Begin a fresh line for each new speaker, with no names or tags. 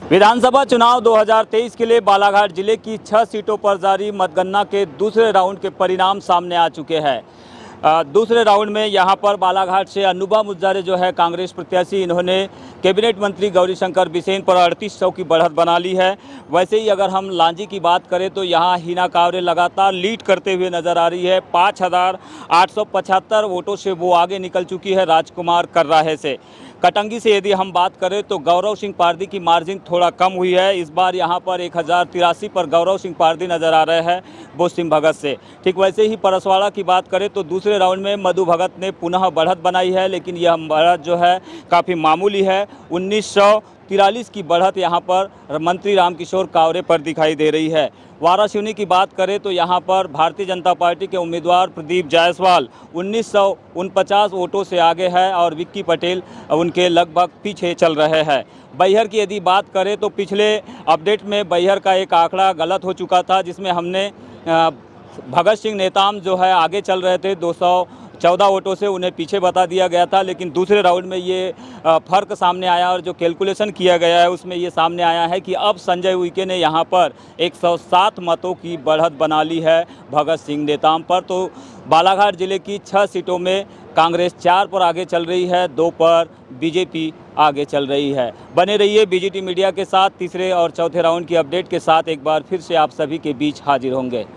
विधानसभा चुनाव 2023 के लिए बालाघाट जिले की 6 सीटों पर जारी मतगणना के दूसरे राउंड के परिणाम सामने आ चुके हैं। दूसरे राउंड में यहां पर बालाघाट से अनुभा मुजारे जो है कांग्रेस प्रत्याशी, इन्होंने कैबिनेट मंत्री गौरीशंकर बिसेन पर 3800 की बढ़त बना ली है। वैसे ही अगर हम लांजी की बात करें तो यहां हिना कांवरे लगातार लीड करते हुए नजर आ रही है। 5875 वोटों से वो आगे निकल चुकी है राजकुमार कर्राहे से। कटंगी से यदि हम बात करें तो गौरव सिंह पारदी की मार्जिन थोड़ा कम हुई है। इस बार यहां पर 1083 पर गौरव सिंह पारदी नजर आ रहे हैं बोस सिंह भगत से। ठीक वैसे ही परसवाड़ा की बात करें तो दूसरे राउंड में मधु भगत ने पुनः बढ़त बनाई है, लेकिन यह बढ़त जो है काफ़ी मामूली है। 1943 की बढ़त यहां पर मंत्री रामकिशोर कांवरे पर दिखाई दे रही है। वारासिवनी की बात करें तो यहां पर भारतीय जनता पार्टी के उम्मीदवार प्रदीप जायसवाल 1949 वोटों से आगे है और विक्की पटेल उनके लगभग पीछे चल रहे हैं। बैहर की यदि बात करें तो पिछले अपडेट में बैहर का एक आंकड़ा गलत हो चुका था, जिसमें हमने भगत सिंह नेताम जो है आगे चल रहे थे 214 वोटों से, उन्हें पीछे बता दिया गया था। लेकिन दूसरे राउंड में ये फ़र्क सामने आया और जो कैलकुलेशन किया गया है उसमें ये सामने आया है कि अब संजय उइके ने यहाँ पर 107 मतों की बढ़त बना ली है भगत सिंह नेताम पर। तो बालाघाट जिले की 6 सीटों में कांग्रेस 4 पर आगे चल रही है, 2 पर बीजेपी आगे चल रही है। बने रहिए बीजीटी मीडिया के साथ। तीसरे और चौथे राउंड की अपडेट के साथ एक बार फिर से आप सभी के बीच हाजिर होंगे।